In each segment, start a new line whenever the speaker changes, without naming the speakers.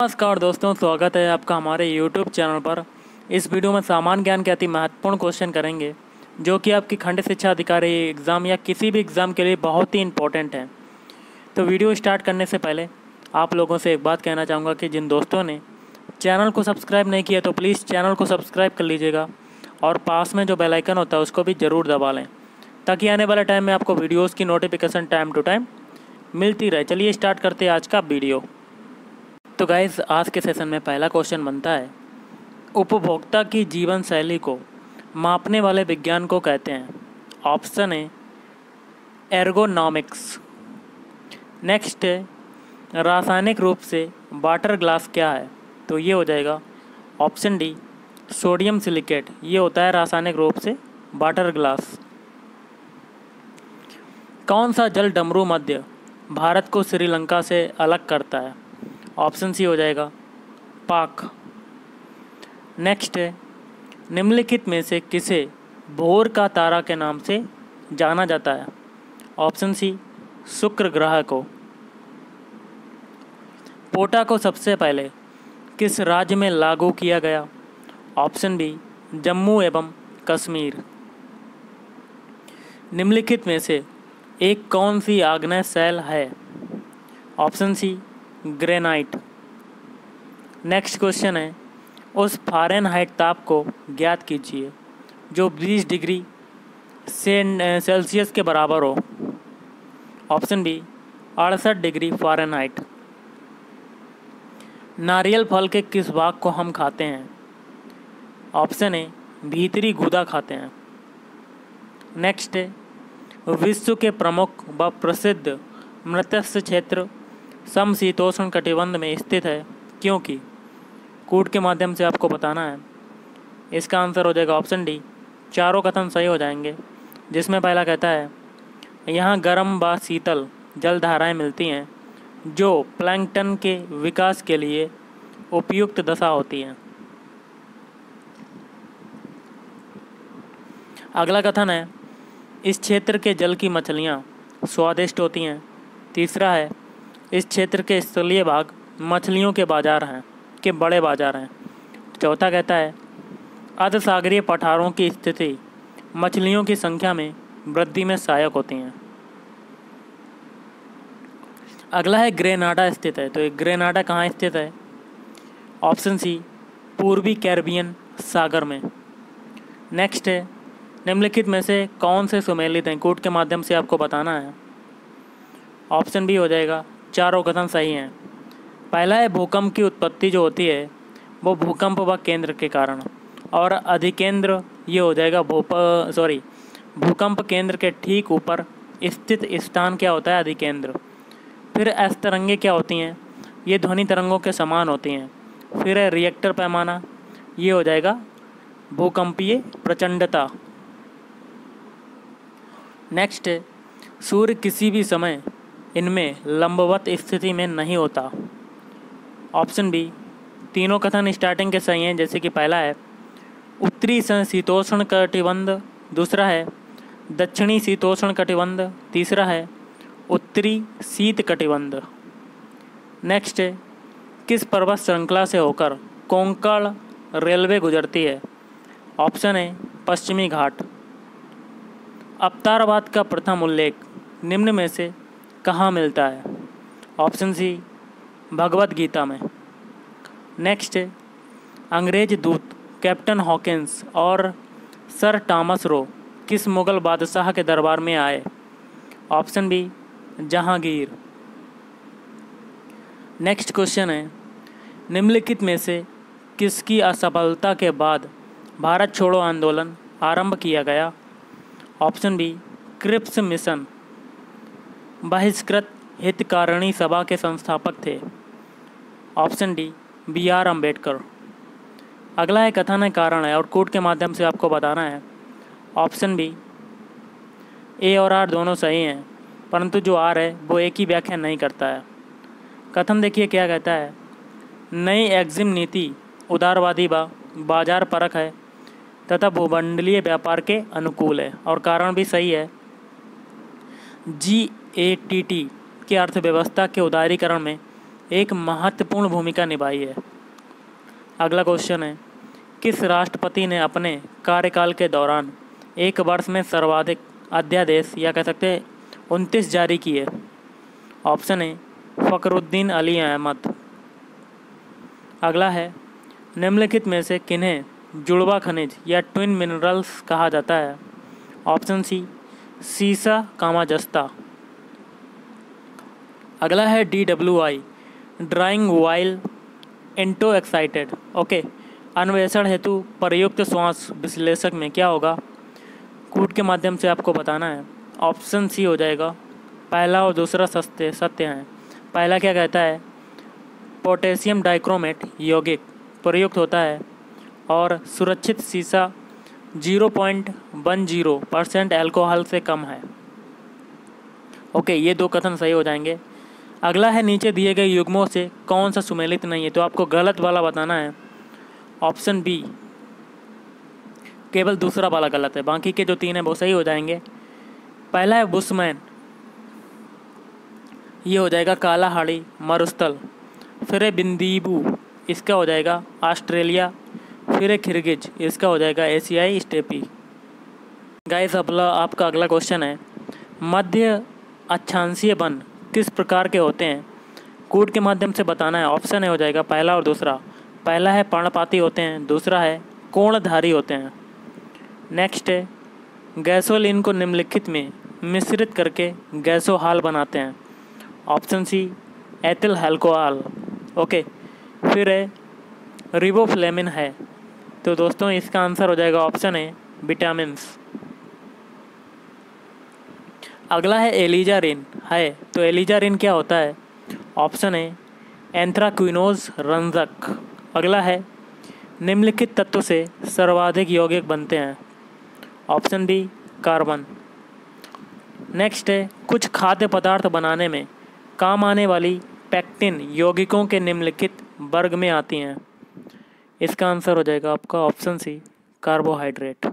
नमस्कार दोस्तों, स्वागत है आपका हमारे YouTube चैनल पर। इस वीडियो में सामान्य ज्ञान के अति महत्वपूर्ण क्वेश्चन करेंगे जो कि आपकी खंड शिक्षा अधिकारी एग्ज़ाम या किसी भी एग्ज़ाम के लिए बहुत ही इम्पोर्टेंट है। तो वीडियो स्टार्ट करने से पहले आप लोगों से एक बात कहना चाहूँगा कि जिन दोस्तों ने चैनल को सब्सक्राइब नहीं किया तो प्लीज़ चैनल को सब्सक्राइब कर लीजिएगा और पास में जो बेल आइकन होता है उसको भी ज़रूर दबा लें ताकि आने वाले टाइम में आपको वीडियोज़ की नोटिफिकेशन टाइम टू टाइम मिलती रहे। चलिए स्टार्ट करते हैं आज का वीडियो। तो गाइस, आज के सेशन में पहला क्वेश्चन बनता है, उपभोक्ता की जीवन शैली को मापने वाले विज्ञान को कहते हैं। ऑप्शन है एर्गोनॉमिक्स। नेक्स्ट है, रासायनिक रूप से वाटर ग्लास क्या है? तो ये हो जाएगा ऑप्शन डी, सोडियम सिलिकेट। ये होता है रासायनिक रूप से वाटर ग्लास। कौन सा जल डमरू मध्य भारत को श्रीलंका से अलग करता है? ऑप्शन सी हो जाएगा पाक। नेक्स्ट है, निम्नलिखित में से किसे भोर का तारा के नाम से जाना जाता है? ऑप्शन सी शुक्र ग्रह को। पोटा को सबसे पहले किस राज्य में लागू किया गया? ऑप्शन बी जम्मू एवं कश्मीर। निम्नलिखित में से एक कौन सी आग्नेय शैल है? Option C granite. Next question है, उस फ़ारेनहाइट ताप को ज्ञात कीजिए जो 20 डिग्री सेल्सियस के बराबर हो। Option B 68 degree Fahrenheit. नारियल फल के किस भाग को हम खाते हैं? ऑप्शन ए भीतरी गूदा खाते हैं। नेक्स्ट है, विश्व के प्रमुख व प्रसिद्ध मत्स्य क्षेत्र समशीतोष्ण कटिबंध में स्थित है क्योंकि? कूट के माध्यम से आपको बताना है। इसका आंसर हो जाएगा ऑप्शन डी, चारों कथन सही हो जाएंगे। जिसमें पहला कहता है, यहाँ गर्म व शीतल जलधाराएं मिलती हैं जो प्लैंकटन के विकास के लिए उपयुक्त दशा होती हैं। अगला कथन है, इस क्षेत्र के जल की मछलियाँ स्वादिष्ट होती हैं। तीसरा है, इस क्षेत्र के स्थलीय भाग मछलियों के बाजार हैं के बड़े बाजार हैं। चौथा कहता है, अर्धसागरीय पठारों की स्थिति मछलियों की संख्या में वृद्धि में सहायक होती हैं। अगला है, ग्रेनाडा स्थित है। तो ये ग्रेनाडा कहाँ स्थित है? ऑप्शन सी पूर्वी कैरिबियन सागर में। नेक्स्ट है, निम्नलिखित में से कौन से सुमेलित हैं? कूट के माध्यम से आपको बताना है। ऑप्शन बी हो जाएगा, चारों कथन सही हैं। पहला है, भूकंप की उत्पत्ति जो होती है वो भूकंप व केंद्र के कारण, और अधिकेंद्र ये हो जाएगा भूकंप केंद्र के ठीक ऊपर स्थित स्थान क्या होता है? अधिकेंद्र। फिर एस तरंगे क्या होती हैं? ये ध्वनि तरंगों के समान होती हैं। फिर है रिएक्टर पैमाना, ये हो जाएगा भूकंपीय प्रचंडता। नेक्स्ट है, सूर्य किसी भी समय इनमें लंबवत स्थिति में नहीं होता। ऑप्शन बी, तीनों कथन स्टार्टिंग के सही हैं। जैसे कि पहला है उत्तरी शीतोष्ण कटिबंध, दूसरा है दक्षिणी शीतोष्ण कटिबंध, तीसरा है उत्तरी शीत कटिबंध। नेक्स्ट है, किस पर्वत श्रृंखला से होकर कोंकण रेलवे गुजरती है? ऑप्शन है पश्चिमी घाट। अवतारवाद का प्रथम उल्लेख निम्न में से कहाँ मिलता है? ऑप्शन सी भगवद गीता में। नेक्स्ट है, अंग्रेज दूत कैप्टन हॉकिंस और सर टॉमस रो किस मुग़ल बादशाह के दरबार में आए? Option B Jahangir. Next question है, निम्नलिखित में से किसकी असफलता के बाद भारत छोड़ो आंदोलन आरंभ किया गया? Option B Cripps mission. बहिष्कृत हितकारिणी सभा के संस्थापक थे। Option D BR Ambedkar. अगला है, कथन है कारण है और कूट के माध्यम से आपको बताना है। ऑप्शन बी, ए और आर दोनों सही हैं परंतु जो आर है वो एक ही व्याख्या नहीं करता है। कथन देखिए क्या कहता है, नई एग्जिम नीति उदारवादी बाजार परख है तथा भूमंडलीय व्यापार के अनुकूल है। और कारण भी सही है, GATT की अर्थव्यवस्था के उदारीकरण में एक महत्वपूर्ण भूमिका निभाई है। अगला क्वेश्चन है, किस राष्ट्रपति ने अपने कार्यकाल के दौरान एक वर्ष में सर्वाधिक अध्यादेश या कह सकते हैं 29 जारी किए? Option A Fakhruddin Ali Ahmed. अगला है, निम्नलिखित में से किन्हें जुड़वा खनिज या ट्विन मिनरल्स कहा जाता है? ऑप्शन सी सीसा कामाजस्ता। अगला है DWI drawing while into excited. Okay, अन्वेषण हेतु प्रयुक्त श्वास विश्लेषक में क्या होगा? कूट के माध्यम से आपको बताना है। ऑप्शन सी हो जाएगा, पहला और दूसरा सत्य हैं। पहला क्या कहता है, पोटेशियम डाइक्रोमेट यौगिक प्रयुक्त होता है और सुरक्षित सीसा 0.10% अल्कोहल से कम है। ओके, ये दो कथन सही हो जाएंगे। अगला है, नीचे दिए गए युग्मों से कौन सा सुमेलित नहीं है? तो आपको गलत वाला बताना है। ऑप्शन बी, केवल दूसरा वाला गलत है, बाकी के जो 3 हैं वो सही हो जाएंगे। पहला है बुशमैन, ये हो जाएगा कालाहाड़ी मरुस्थल। फिर है बिंदीबू, इसका हो जाएगा ऑस्ट्रेलिया। फिर है खिरगिज, इसका हो जाएगा एशियाई स्टेपी। गाइस, आपका अगला क्वेश्चन है, मध्य अक्षांशीय वन किस प्रकार के होते हैं? कूट के माध्यम से बताना है। ऑप्शन हो जाएगा पहला और दूसरा। पहला है पर्णपाती होते हैं, दूसरा है कोणधारी होते हैं। नेक्स्ट है, गैसोलीन को निम्नलिखित में मिश्रित करके गैसोहाल बनाते हैं। Option C ethyl alcohol. Okay, फिर है रिबोफ्लेविन है। तो दोस्तों इसका आंसर हो जाएगा ऑप्शन है विटामिन्स। अगला है एलिजारिन है, तो एलिजारिन क्या होता है? ऑप्शन है एंथ्राक्विनोज रंजक। अगला है, निम्नलिखित तत्व से सर्वाधिक यौगिक बनते हैं। Option B carbon. नेक्स्ट है, कुछ खाद्य पदार्थ बनाने में काम आने वाली पैक्टिन यौगिकों के निम्नलिखित वर्ग में आती हैं। इसका आंसर हो जाएगा आपका ऑप्शन सी कार्बोहाइड्रेट।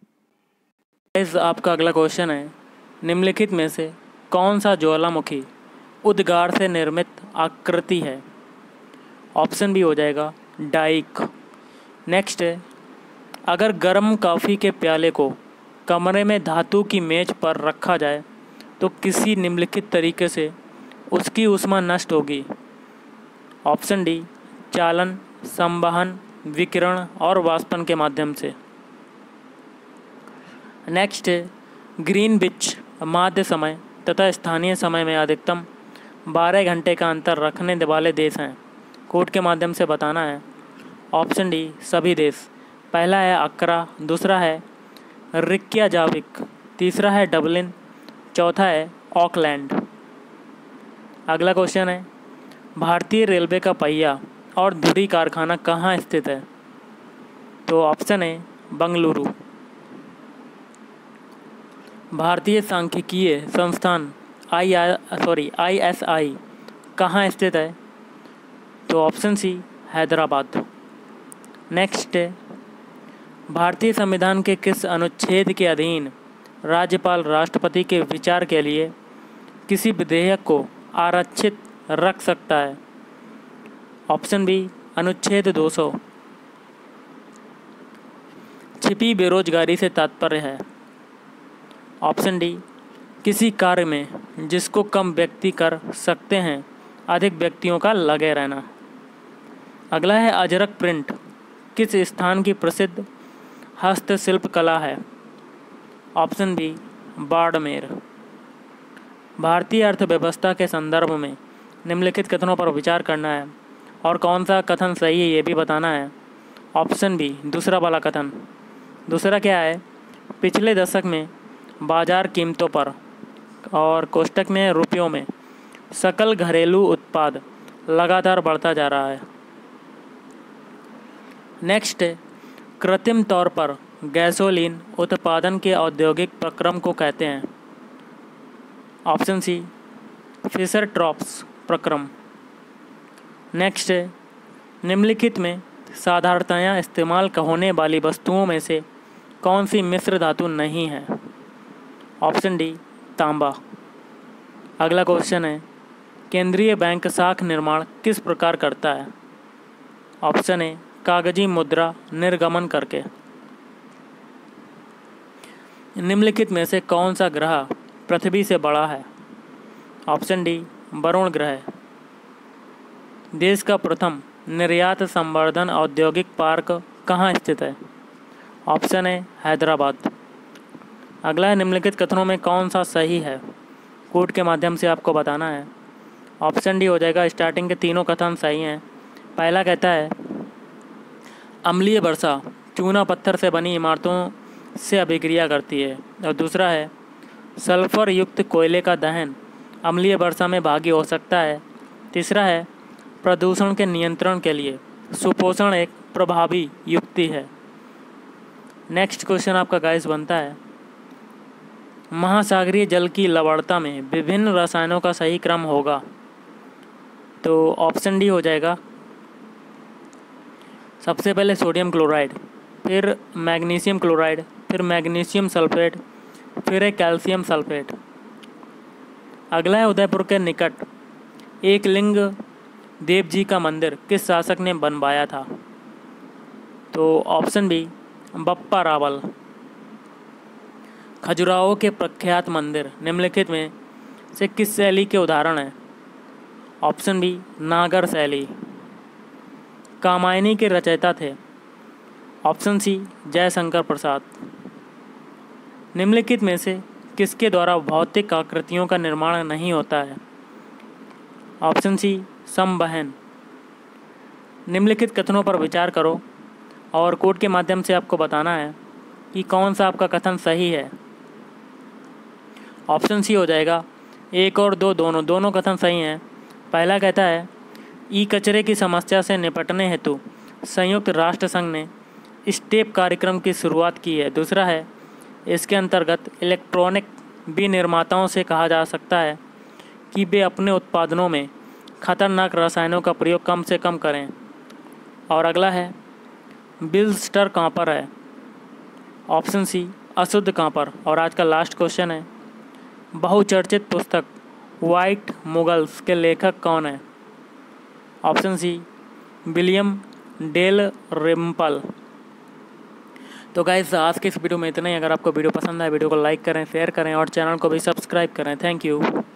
आपका अगला क्वेश्चन है, निम्नलिखित में से कौन सा ज्वालामुखी उद्गार से निर्मित आकृति है? ऑप्शन बी हो जाएगा डाइक। नेक्स्ट है, अगर गर्म कॉफ़ी के प्याले को कमरे में धातु की मेज पर रखा जाए तो किसी निम्नलिखित तरीके से उसकी ऊष्मा नष्ट होगी। ऑप्शन डी चालन, संवहन, विकिरण और वाष्पन के माध्यम से। नेक्स्ट है, ग्रीनविच माध्य समय तथा स्थानीय समय में अधिकतम 12 घंटे का अंतर रखने वाले देश हैं। कोड के माध्यम से बताना है। ऑप्शन डी सभी देश। पहला है अक्रा, दूसरा है रिक्याजाविक, तीसरा है डबलिन, चौथा है ऑकलैंड। अगला क्वेश्चन है, भारतीय रेलवे का पहिया और धुरी कारखाना कहाँ स्थित है? तो ऑप्शन है बंगलुरु। भारतीय सांख्यिकीय संस्थान ISI कहाँ स्थित है? तो ऑप्शन सी हैदराबाद। नेक्स्ट है, भारतीय संविधान के किस अनुच्छेद के अधीन राज्यपाल राष्ट्रपति के विचार के लिए किसी विधेयक को आरक्षित रख सकता है? ऑप्शन बी अनुच्छेद 200। छिपी बेरोजगारी से तात्पर्य है। ऑप्शन डी किसी कार्य में जिसको कम व्यक्ति कर सकते हैं, अधिक व्यक्तियों का लगे रहना। अगला है, अजरक प्रिंट किस स्थान की प्रसिद्ध हस्तशिल्प कला है? Option B Barmer. भारतीय अर्थव्यवस्था के संदर्भ में निम्नलिखित कथनों पर विचार करना है और कौन सा कथन सही है ये भी बताना है। ऑप्शन बी दूसरा वाला कथन। दूसरा क्या है, पिछले दशक में बाजार कीमतों पर और कोष्टक में रुपयों में सकल घरेलू उत्पाद लगातार बढ़ता जा रहा है। नेक्स्ट, कृत्रिम तौर पर गैसोलीन उत्पादन के औद्योगिक प्रक्रम को कहते हैं। ऑप्शन सी फिशर ट्रॉप्स प्रक्रम। नेक्स्ट है, निम्नलिखित में साधारणतया इस्तेमाल होने वाली वस्तुओं में से कौन सी मिश्र धातु नहीं है? ऑप्शन डी तांबा। अगला क्वेश्चन है, केंद्रीय बैंक शाख निर्माण किस प्रकार करता है? ऑप्शन ए कागजी मुद्रा निर्गमन करके। निम्नलिखित में से कौन सा ग्रह पृथ्वी से बड़ा है? ऑप्शन डी वरुण ग्रह। देश का प्रथम निर्यात संवर्धन औद्योगिक पार्क कहाँ स्थित है? Option A Hyderabad. अगला है निम्नलिखित कथनों में कौन सा सही है? कोड के माध्यम से आपको बताना है। ऑप्शन डी हो जाएगा, स्टार्टिंग के तीनों कथन सही हैं। पहला कहता है अम्लीय वर्षा चूना पत्थर से बनी इमारतों से अभिक्रिया करती है, और दूसरा है सल्फर युक्त कोयले का दहन अम्लीय वर्षा में भागी हो सकता है। तीसरा है प्रदूषण के नियंत्रण के लिए सुपोषण एक प्रभावी युक्ति है। नेक्स्ट क्वेश्चन आपका गाइस बनता है महासागरीय जल की लवणता में विभिन्न रसायनों का सही क्रम होगा? तो ऑप्शन डी हो जाएगा, सबसे पहले सोडियम क्लोराइड, फिर मैग्नीशियम क्लोराइड, फिर मैग्नीशियम सल्फेट, फिर है कैल्शियम सल्फेट। अगला है उदयपुर के निकट एक लिंग देव जी का मंदिर किस शासक ने बनवाया था? तो ऑप्शन बी बप्पा रावल। खजुराहो के प्रख्यात मंदिर निम्नलिखित में से किस शैली के उदाहरण हैं? ऑप्शन बी नागर शैली। कामायनी के रचयिता थे? Option C Jaishankar Prasad. निम्नलिखित में से किसके द्वारा भौतिक आकृतियों का निर्माण नहीं होता है? ऑप्शन सी संवहन। निम्नलिखित कथनों पर विचार करो और कोड के माध्यम से आपको बताना है कि कौन सा आपका कथन सही है। ऑप्शन सी हो जाएगा, एक और दो दोनों कथन सही हैं। पहला कहता है ई कचरे की समस्या से निपटने हेतु संयुक्त राष्ट्र संघ ने स्टेप कार्यक्रम की शुरुआत की है। दूसरा है इसके अंतर्गत इलेक्ट्रॉनिक विनिर्माताओं से कहा जा सकता है कि वे अपने उत्पादनों में खतरनाक रसायनों का प्रयोग कम से कम करें। और अगला है बिल्स्टर कहाँ पर है? ऑप्शन सी अशुद्ध कहाँ पर। और आज का लास्ट क्वेश्चन है बहुचर्चित पुस्तक वाइट मुगल्स के लेखक कौन है? Option C William Dalrymple. तो गाइस आज के इस वीडियो में इतना ही। अगर आपको वीडियो पसंद आए वीडियो को लाइक करें, शेयर करें और चैनल को भी सब्सक्राइब करें। Thank you.